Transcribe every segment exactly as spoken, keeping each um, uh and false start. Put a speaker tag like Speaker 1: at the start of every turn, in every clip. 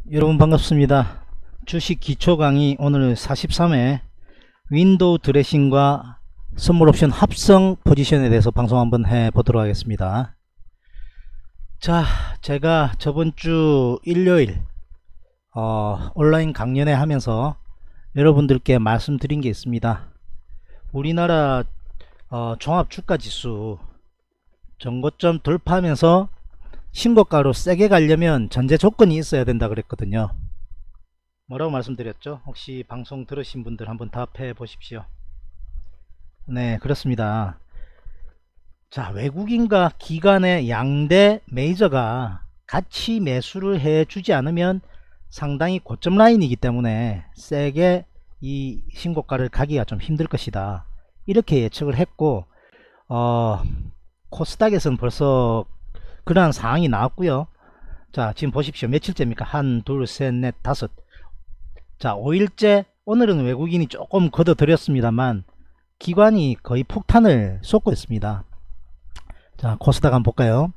Speaker 1: 여러분 반갑습니다. 주식 기초 강의 오늘 사십삼 회 윈도우 드레싱과 선물 옵션 합성 포지션에 대해서 방송 한번 해 보도록 하겠습니다. 자, 제가 저번 주 일요일 어, 온라인 강연회 하면서 여러분들께 말씀드린 게 있습니다. 우리나라 어, 종합주가지수 전고점 돌파하면서 신고가로 세게 가려면 전제 조건이 있어야 된다 그랬거든요. 뭐라고 말씀드렸죠? 혹시 방송 들으신 분들 한번 답해 보십시오. 네, 그렇습니다. 자, 외국인과 기관의 양대 메이저가 같이 매수를 해 주지 않으면 상당히 고점 라인이기 때문에 세게 이 신고가를 가기가 좀 힘들 것이다, 이렇게 예측을 했고, 어, 코스닥에서는 벌써 그러한 상황이 나왔고요. 자, 지금 보십시오. 며칠째입니까? 한, 둘, 셋, 넷, 다섯. 자, 오 일째. 오늘은 외국인이 조금 걷어들였습니다만 기관이 거의 폭탄을 쏟고 있습니다. 자, 코스닥 한번 볼까요?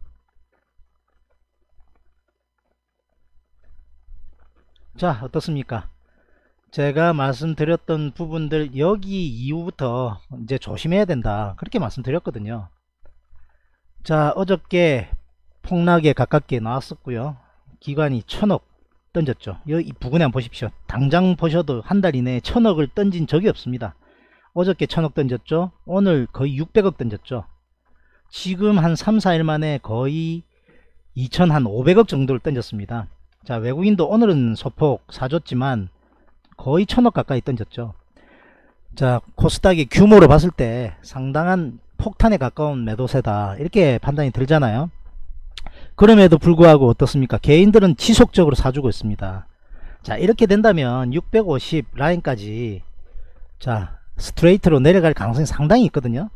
Speaker 1: 자, 어떻습니까? 제가 말씀드렸던 부분들 여기 이후부터 이제 조심해야 된다, 그렇게 말씀드렸거든요. 자, 어저께 폭락에 가깝게 나왔었고요. 기관이 천억 던졌죠. 이 부근에 한번 보십시오. 당장 보셔도 한 달 이내에 천억을 던진 적이 없습니다. 어저께 천억 던졌죠. 오늘 거의 육백억 던졌죠. 지금 한 삼, 사 일 만에 거의 이천오백억 정도를 던졌습니다. 자, 외국인도 오늘은 소폭 사줬지만 거의 천억 가까이 던졌죠. 자, 코스닥의 규모로 봤을 때 상당한 폭탄에 가까운 매도세다, 이렇게 판단이 들잖아요. 그럼에도 불구하고 어떻습니까? 개인들은 지속적으로 사주고 있습니다. 자, 이렇게 된다면 육백오십 라인까지 자 스트레이트로 내려갈 가능성이 상당히 있거든요.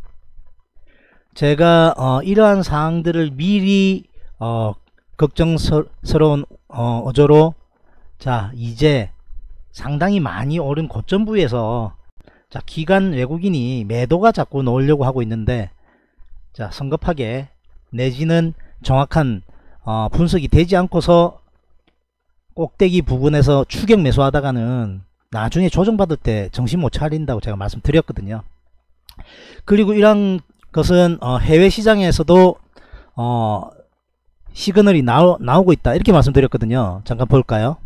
Speaker 1: 제가 어, 이러한 사항들을 미리 어, 걱정스러운 어, 어조로 자 이제 상당히 많이 오른 고점 부위에서 자, 기관 외국인이 매도가 자꾸 넣으려고 하고 있는데, 자, 성급하게 내지는 정확한 어, 분석이 되지 않고서 꼭대기 부분에서 추격 매수하다가는 나중에 조정받을 때 정신 못 차린다고 제가 말씀드렸거든요. 그리고 이런 것은 어, 해외 시장에서도 어, 시그널이 나오, 나오고 있다, 이렇게 말씀드렸거든요. 잠깐 볼까요?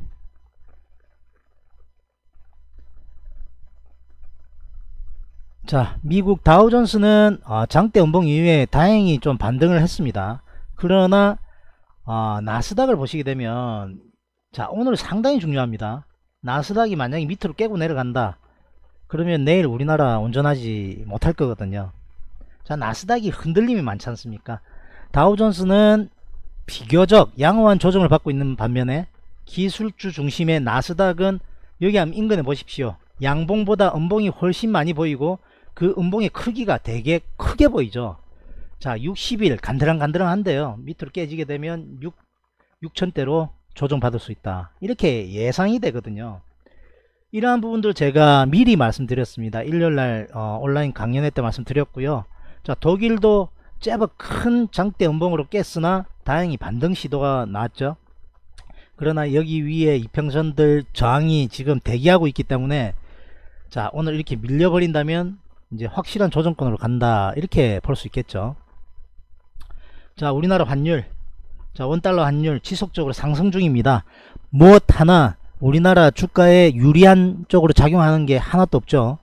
Speaker 1: 자, 미국 다우존스는 어, 장대 음봉 이후에 다행히 좀 반등을 했습니다. 그러나 어, 나스닥을 보시게 되면 자, 오늘 상당히 중요합니다. 나스닥이 만약에 밑으로 깨고 내려간다 그러면 내일 우리나라 온전하지 못할 거거든요. 자, 나스닥이 흔들림이 많지 않습니까? 다우존스는 비교적 양호한 조정을 받고 있는 반면에 기술주 중심의 나스닥은 여기 한번 인근해 보십시오. 양봉보다 음봉이 훨씬 많이 보이고 그 음봉의 크기가 되게 크게 보이죠. 자, 육십 일 간드랑간드랑한데요. 밑으로 깨지게 되면 육, 육천대로 조정받을 수 있다, 이렇게 예상이 되거든요. 이러한 부분들 제가 미리 말씀드렸습니다. 일요일날 어, 온라인 강연회 때 말씀드렸고요. 자, 독일도 제법 큰 장대 음봉으로 깼으나 다행히 반등 시도가 나왔죠. 그러나 여기 위에 이평선들 저항이 지금 대기하고 있기 때문에 자, 오늘 이렇게 밀려버린다면 이제 확실한 조정권으로 간다, 이렇게 볼 수 있겠죠. 자, 우리나라 환율, 자, 원달러 환율 지속적으로 상승 중입니다. 무엇 하나 우리나라 주가에 유리한 쪽으로 작용하는 게 하나도 없죠.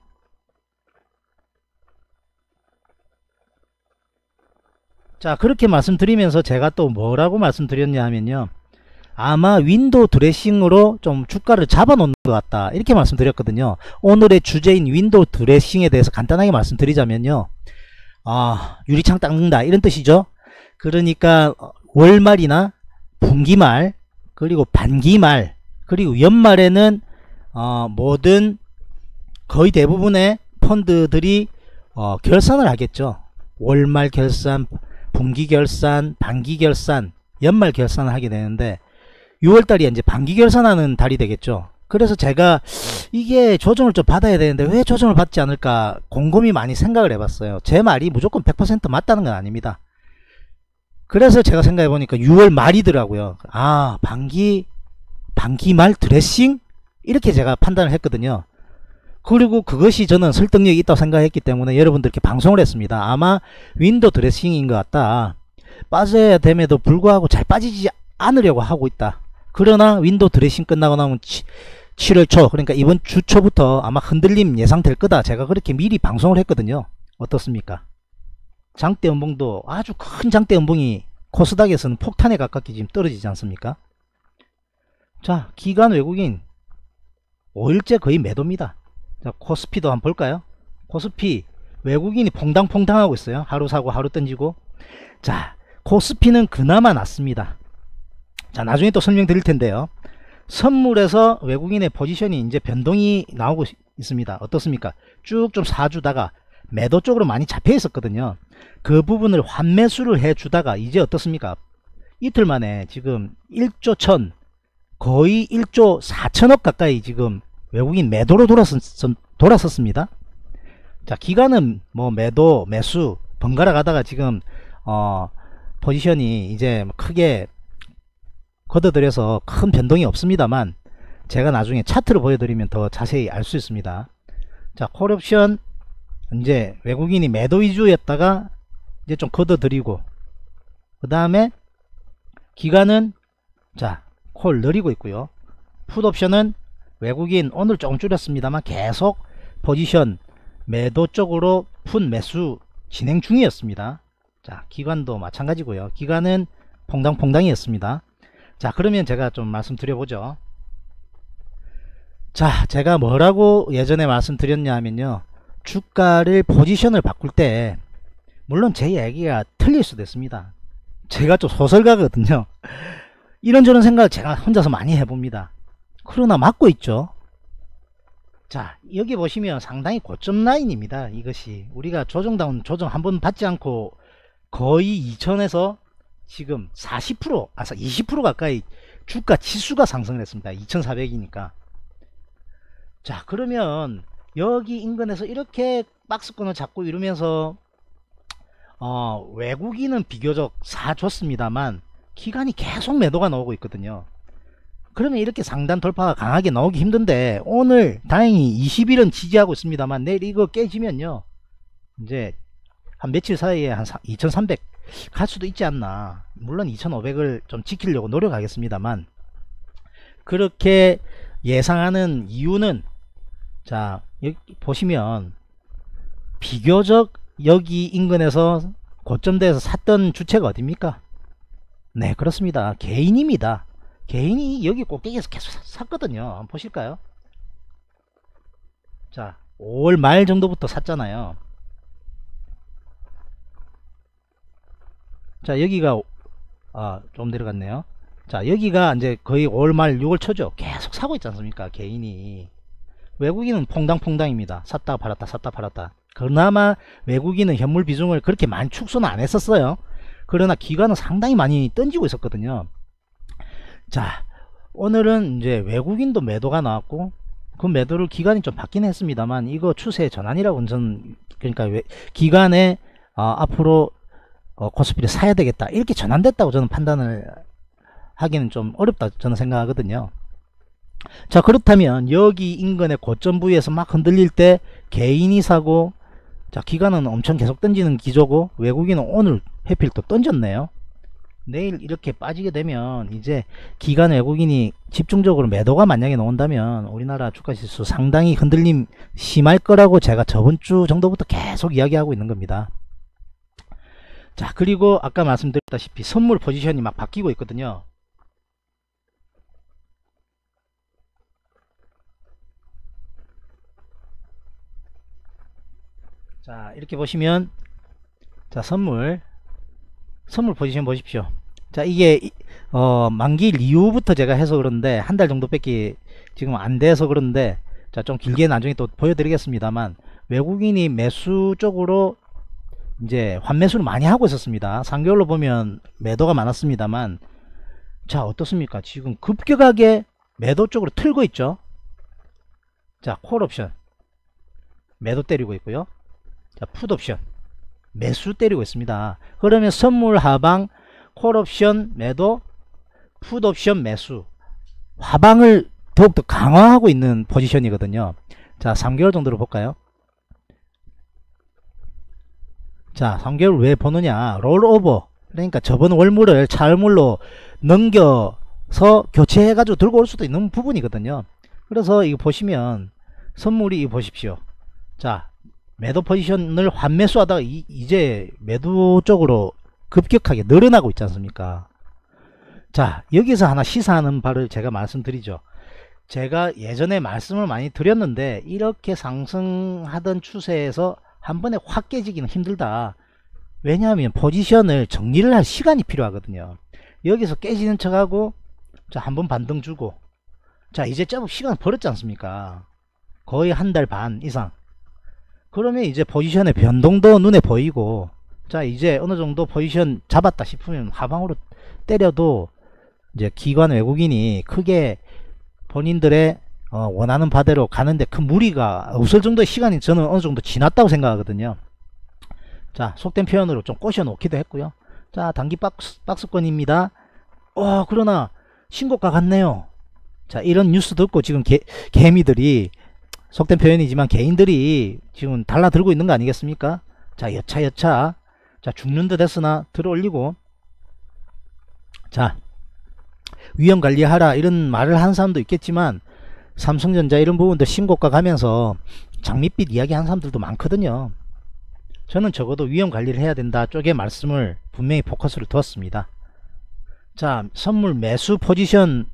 Speaker 1: 자, 그렇게 말씀드리면서 제가 또 뭐라고 말씀드렸냐 하면요, 아마 윈도우 드레싱으로 좀 주가를 잡아놓는 것 같다, 이렇게 말씀드렸거든요. 오늘의 주제인 윈도우 드레싱에 대해서 간단하게 말씀드리자면요, 아, 유리창 닦는다, 이런 뜻이죠. 그러니까 월말이나 분기말 그리고 반기말 그리고 연말에는 어, 모든 거의 대부분의 펀드들이 어, 결산을 하겠죠. 월말 결산, 분기 결산, 반기 결산, 연말 결산을 하게 되는데 유월달이 이제 반기 결산하는 달이 되겠죠. 그래서 제가 이게 조정을 좀 받아야 되는데 왜 조정을 받지 않을까 곰곰이 많이 생각을 해봤어요. 제 말이 무조건 백 퍼센트 맞다는 건 아닙니다. 그래서 제가 생각해 보니까 유월 말이더라고요. 아, 반기 반기말 드레싱 이렇게 제가 판단을 했거든요. 그리고 그것이 저는 설득력이 있다고 생각했기 때문에 여러분들께 방송을 했습니다. 아마 윈도 드레싱인 것 같다. 빠져야 됨에도 불구하고 잘 빠지지 않으려고 하고 있다. 그러나 윈도 드레싱 끝나고 나면 칠월 초, 그러니까 이번 주 초부터 아마 흔들림 예상될 거다. 제가 그렇게 미리 방송을 했거든요. 어떻습니까? 장대 음봉도 아주 큰 장대 음봉이 코스닥에서는 폭탄에 가깝게 지금 떨어지지 않습니까? 자, 기관 외국인 오 일째 거의 매도입니다. 자, 코스피도 한번 볼까요? 코스피 외국인이 퐁당퐁당 하고 있어요. 하루 사고 하루 던지고. 자, 코스피는 그나마 낫습니다. 자, 나중에 또 설명드릴 텐데요. 선물에서 외국인의 포지션이 이제 변동이 나오고 있습니다. 어떻습니까? 쭉 좀 사주다가 매도 쪽으로 많이 잡혀 있었거든요. 그 부분을 환매수를 해주다가 이제 어떻습니까? 이틀 만에 지금 일조 천, 거의 일조 사천억 가까이 지금 외국인 매도로 돌아섰, 돌아섰습니다. 자, 기간은 뭐 매도 매수 번갈아 가다가 지금 어 포지션이 이제 크게 걷어들여서 큰 변동이 없습니다만 제가 나중에 차트를 보여드리면 더 자세히 알 수 있습니다. 자, 콜옵션 이제 외국인이 매도 위주였다가 이제 좀 걷어들이고, 그 다음에 기간은 자 콜 느리고 있고요. 풋옵션은 외국인 오늘 조금 줄였습니다만 계속 포지션 매도 쪽으로 풋 매수 진행 중이었습니다. 자, 기관도 마찬가지고요. 기관은 퐁당퐁당이었습니다. 자, 그러면 제가 좀 말씀드려보죠. 자, 제가 뭐라고 예전에 말씀드렸냐 하면요, 주가를 포지션을 바꿀 때 물론 제 얘기가 틀릴 수도 있습니다. 제가 좀 소설가거든요. 이런저런 생각을 제가 혼자서 많이 해봅니다. 그러나 맞고 있죠. 자, 여기 보시면 상당히 고점 라인입니다. 이것이 우리가 조정다운 조정 한번 받지 않고 거의 이천에서 지금 사십 퍼센트, 아 이십 퍼센트 가까이 주가 지수가 상승을 했습니다. 이천사백이니까. 자, 그러면 여기 인근에서 이렇게 박스권을 잡고 이러면서 어, 외국인은 비교적 사줬습니다만 기간이 계속 매도가 나오고 있거든요. 그러면 이렇게 상단 돌파가 강하게 나오기 힘든데 오늘 다행히 이십 일은 지지하고 있습니다만 내일 이거 깨지면요 이제 한 며칠 사이에 한 이천삼백 갈 수도 있지 않나. 물론 이천오백을 좀 지키려고 노력하겠습니다만, 그렇게 예상하는 이유는 자 여기 보시면 비교적 여기 인근에서 고점대에서 샀던 주체가 어딥니까? 네, 그렇습니다. 개인입니다. 개인이 여기 꼭대기에서 계속 샀거든요. 한번 보실까요? 자, 오월 말 정도부터 샀잖아요. 자, 여기가 아, 좀 내려갔네요. 자, 여기가 이제 거의 오월 말 유월 초죠. 계속 사고 있지 않습니까? 개인이. 외국인은 퐁당퐁당입니다. 샀다가 팔았다 샀다 팔았다. 그나마 외국인은 현물 비중을 그렇게 많이 축소는 안 했었어요. 그러나 기관은 상당히 많이 던지고 있었거든요. 자, 오늘은 이제 외국인도 매도가 나왔고 그 매도를 기관이 좀 받긴 했습니다만 이거 추세 전환이라고 저는, 그러니까 왜 기관에 어, 앞으로 어, 코스피를 사야 되겠다 이렇게 전환됐다고 저는 판단을 하기는 좀 어렵다 저는 생각하거든요. 자, 그렇다면 여기 인근의 고점 부위에서 막 흔들릴 때 개인이 사고, 자, 기관은 엄청 계속 던지는 기조고 외국인은 오늘 해필 또 던졌네요. 내일 이렇게 빠지게 되면 이제 기관 외국인이 집중적으로 매도가 만약에 나온다면 우리나라 주가지수 상당히 흔들림 심할 거라고 제가 저번 주 정도부터 계속 이야기하고 있는 겁니다. 자, 그리고 아까 말씀드렸다시피 선물 포지션이 막 바뀌고 있거든요. 자, 이렇게 보시면 자, 선물 선물 포지션 보십시오. 자, 이게 어, 만기일 이후부터 제가 해서 그런데 한 달 정도 밖에 지금 안 돼서 그런데, 자, 좀 길게 나중에 또 보여드리겠습니다만 외국인이 매수 쪽으로 이제 환매수를 많이 하고 있었습니다. 삼 개월로 보면 매도가 많았습니다만, 자, 어떻습니까? 지금 급격하게 매도 쪽으로 틀고 있죠. 자, 콜옵션 매도 때리고 있고요. 자, 풋옵션 매수 때리고 있습니다. 그러면 선물 하방 콜옵션 매도, 풋옵션 매수. 하방을 더욱더 강화하고 있는 포지션이거든요. 자, 삼 개월 정도로 볼까요? 자, 삼 개월 왜 보느냐? 롤오버, 그러니까 저번 월물을 차월물로 넘겨서 교체해가지고 들고 올 수도 있는 부분이거든요. 그래서 이거 보시면 선물이 이거 보십시오. 자, 매도 포지션을 환매수 하다가 이, 이제 매도 쪽으로 급격하게 늘어나고 있지 않습니까? 자, 여기서 하나 시사하는 바를 제가 말씀드리죠. 제가 예전에 말씀을 많이 드렸는데 이렇게 상승하던 추세에서 한 번에 확 깨지기는 힘들다. 왜냐하면 포지션을 정리를 할 시간이 필요하거든요. 여기서 깨지는 척하고 자, 한번 반등 주고 자, 이제 제법 시간 벌었지 않습니까? 거의 한 달 반 이상. 그러면 이제 포지션의 변동도 눈에 보이고 자, 이제 어느 정도 포지션 잡았다 싶으면 하방으로 때려도 이제 기관 외국인이 크게 본인들의 어, 원하는 바대로 가는데 큰 무리가 없을 정도의 시간이 저는 어느 정도 지났다고 생각하거든요. 자, 속된 표현으로 좀 꼬셔 놓기도 했고요. 자, 단기 박스, 박스권입니다. 어, 그러나 신고가 같네요. 자, 이런 뉴스 듣고 지금 개, 개미들이 속된 표현이지만 개인들이 지금 달라들고 있는 거 아니겠습니까? 자, 여차 여차 자, 죽는 듯 했으나 들어올리고 자, 위험 관리하라 이런 말을 하는 사람도 있겠지만 삼성전자 이런 부분들 신고가 가면서 장밋빛 이야기 하는 사람들도 많거든요. 저는 적어도 위험 관리를 해야 된다 쪽에 말씀을 분명히 포커스를 두었습니다. 자, 선물 매수 포지션,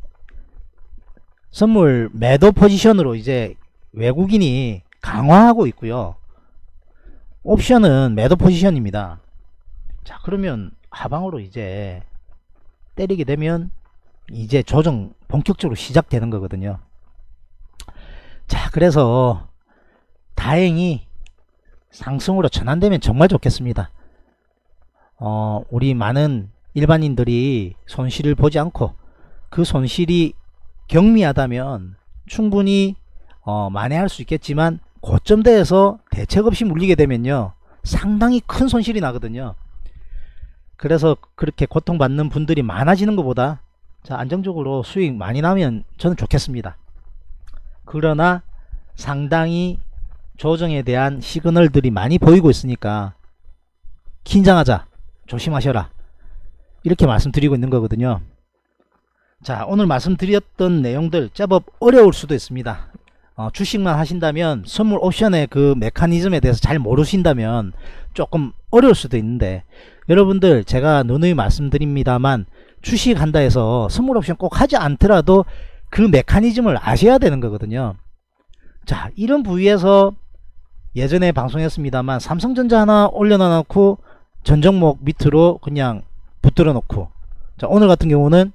Speaker 1: 선물 매도 포지션으로 이제 외국인이 강화하고 있고요. 옵션은 매도 포지션입니다. 자, 그러면 하방으로 이제 때리게 되면 이제 조정 본격적으로 시작되는 거거든요. 자, 그래서 다행히 상승으로 전환되면 정말 좋겠습니다. 어, 우리 많은 일반인들이 손실을 보지 않고 그 손실이 경미하다면 충분히 어, 만회할 수 있겠지만 고점대에서 대책 없이 물리게 되면요 상당히 큰 손실이 나거든요. 그래서 그렇게 고통받는 분들이 많아지는 것보다 자, 안정적으로 수익 많이 나면 저는 좋겠습니다. 그러나 상당히 조정에 대한 시그널들이 많이 보이고 있으니까 긴장하자, 조심하셔라, 이렇게 말씀드리고 있는 거거든요. 자, 오늘 말씀드렸던 내용들 제법 어려울 수도 있습니다. 어, 주식만 하신다면 선물 옵션의 그 메커니즘에 대해서 잘 모르신다면 조금 어려울 수도 있는데, 여러분들 제가 누누이 말씀드립니다만 주식 한다 해서 선물 옵션 꼭 하지 않더라도 그 메커니즘을 아셔야 되는 거거든요. 자, 이런 부위에서 예전에 방송했습니다만 삼성전자 하나 올려놔 놓고 전 종목 밑으로 그냥 붙들어 놓고, 자, 오늘 같은 경우는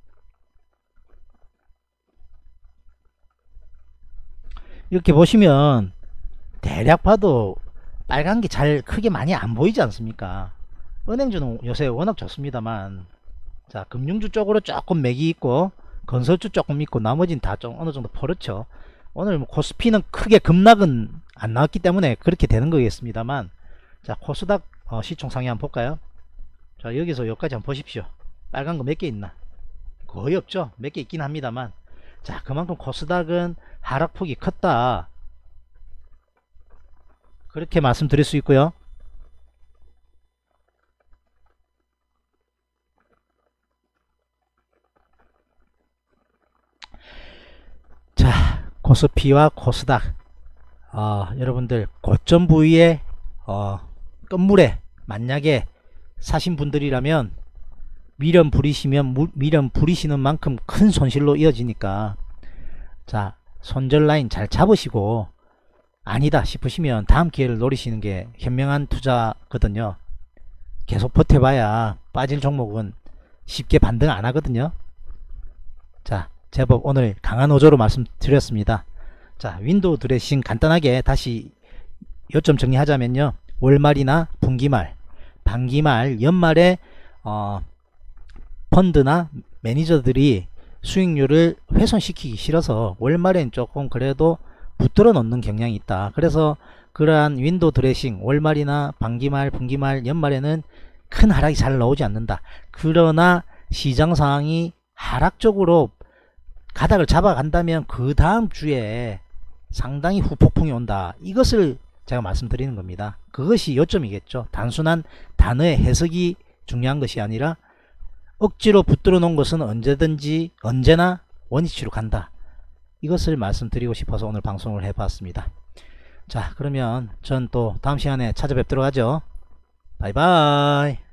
Speaker 1: 이렇게 보시면 대략 봐도 빨간 게 잘 크게 많이 안 보이지 않습니까? 은행주는 요새 워낙 좋습니다만, 자, 금융주 쪽으로 조금 맥이 있고 건설주 조금 있고 나머지는 다 좀 어느 정도 버렇죠. 오늘 뭐 코스피는 크게 급락은 안 나왔기 때문에 그렇게 되는 거겠습니다만, 자, 코스닥 어, 시총 상위 한번 볼까요? 자, 여기서 여기까지 한번 보십시오. 빨간 거 몇 개 있나? 거의 없죠. 몇 개 있긴 합니다만, 자, 그만큼 코스닥은 하락폭이 컸다, 그렇게 말씀드릴 수 있고요. 자, 코스피와 코스닥, 어, 여러분들 고점 부위에 어, 끝물에 만약에 사신 분들이라면 미련 부리시면 무, 미련 부리시는 만큼 큰 손실로 이어지니까, 자, 손절 라인 잘 잡으시고 아니다 싶으시면 다음 기회를 노리시는 게 현명한 투자거든요. 계속 버텨봐야 빠질 종목은 쉽게 반등 안 하거든요. 자, 제법 오늘 강한 어조로 말씀드렸습니다. 자, 윈도우 드레싱 간단하게 다시 요점 정리하자면요, 월말이나 분기말, 반기말, 연말에 어, 펀드나 매니저들이 수익률을 훼손시키기 싫어서 월말엔 조금 그래도 붙들어 놓는 경향이 있다. 그래서 그러한 윈도우 드레싱 월말이나 반기말, 분기말, 연말에는 큰 하락이 잘 나오지 않는다. 그러나 시장 상황이 하락 쪽으로 가닥을 잡아간다면 그 다음 주에 상당히 후폭풍이 온다. 이것을 제가 말씀드리는 겁니다. 그것이 요점이겠죠. 단순한 단어의 해석이 중요한 것이 아니라 억지로 붙들어 놓은 것은 언제든지 언제나 원위치로 간다. 이것을 말씀드리고 싶어서 오늘 방송을 해봤습니다. 자, 그러면 전 또 다음 시간에 찾아뵙도록 하죠. 바이바이.